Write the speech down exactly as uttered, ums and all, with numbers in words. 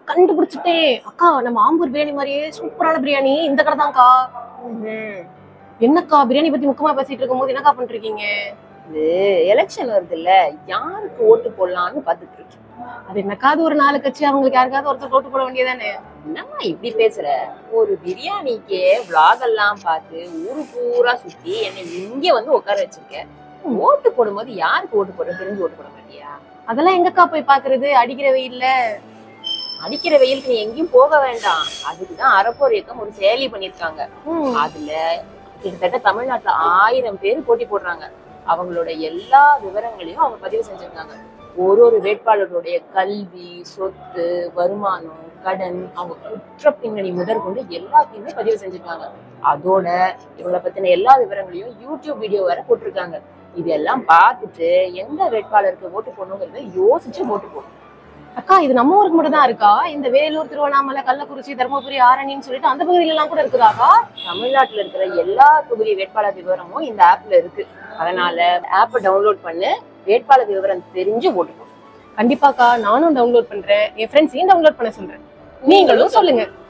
கண்டுபிடிச்சிட்டேன் அக்கா. நம்ம ஆம்பூர் பிரியாணி மாதிரியே சூப்பரான பிரியாணி இந்த கடை தான்க்கா. என்னக்கா பிரியாணி பத்தி முக்கியமா பேசிட்டு இருக்கும் போது என்னக்கா பண்றீங்க? இது எலெக்ஷன் வருது இல்ல, யாருக்கு ஓட்டு போடலாம்னு பாத்துட்டு இருக்கேன். அது என்னக்காவது ஒரு நாலு கட்சி அவங்களுக்கு யாருக்காவது ஒருத்தர் ஓட்டு போட வேண்டியதானே? என்னம்மா இப்படி பேசுற? ஒரு பிரியாணிக்கே விளாக் எல்லாம் பார்த்து ஊரு பூரா சுத்தி என்னை இங்க வந்து உட்கார வச்சிருக்க. ஓட்டு போடும்போது யாருக்கு ஓட்டு போட தெரிஞ்சு ஓட்டு போட மாட்டியா? அதெல்லாம் எங்கக்கா போய் பாக்குறது அடிக்கிற வெயில்ல? அடிக்கிற வெயிலுக்கு நீ எங்கேயும் போக வேண்டாம். அதுக்குதான் அறப்போர் இயக்கம் ஒரு செயலி பண்ணிருக்காங்க. அதுல கிட்டத்தட்ட தமிழ்நாட்டுல ஆயிரம் பேர் போட்டி போடுறாங்க. அவங்களோட எல்லா விவரங்களையும் அவங்க பதிவு செஞ்சிருக்காங்க. ஒரு ஒரு வேட்பாளர்களுடைய கல்வி, சொத்து, வருமானம், கடன், அவங்க குற்ற பின்னணி முதற்கொண்டு எல்லாத்தையுமே பதிவு செஞ்சிருக்காங்க. அதோட இவங்களை பத்தின எல்லா விவரங்களையும் யூடியூப் வீடியோ வேற போட்டிருக்காங்க. இதெல்லாம் பார்த்துட்டு எந்த வேட்பாளருக்கு ஓட்டு போடணுங்கிறத யோசிச்சு ஓட்டு போடணும். அக்கா இது நம்ம ஊருக்கு மட்டும் தான் இருக்கா? இந்த வேலூர், திருவண்ணாமலை, கள்ளக்குறிச்சி, தர்மபுரி, ஆரணின்னு சொல்லிட்டு அந்த பகுதியில எல்லாம் கூட இருக்குதாக்கா? தமிழ்நாட்டுல இருக்கிற எல்லா தொகுதி வேட்பாளர் விவரமும் இந்த ஆப்ல இருக்கு. அதனால ஆப்பை டவுன்லோட் பண்ணு, வேட்பாளர் விவரம் தெரிஞ்சு ஓட்டு போடு. கண்டிப்பாக்கா நானும் டவுன்லோட் பண்றேன், என் ஃப்ரெண்ட்ஸையும் டவுன்லோட் பண்ண சொல்றேன். நீங்களும் சொல்லுங்க.